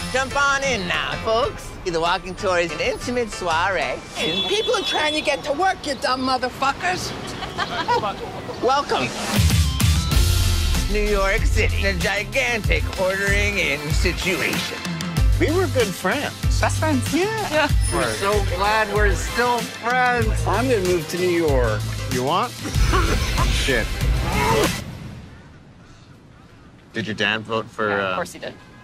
Jump on in now, folks. The walking tour is an intimate soiree. People are trying to get to work, you dumb motherfuckers. Welcome. New York City, a gigantic ordering in situation. We were good friends. Best friends. Yeah. We're so glad we're still friends. I'm gonna move to New York. You want? Shit. Did your dad vote for... Yeah, of course he did.